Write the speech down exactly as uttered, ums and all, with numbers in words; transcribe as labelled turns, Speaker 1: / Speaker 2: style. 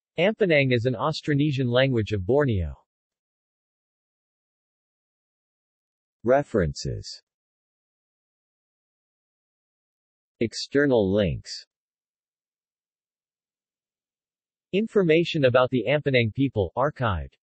Speaker 1: Ampanang is an Austronesian language of Borneo. References. External links. Information about the Ampanang people, archived.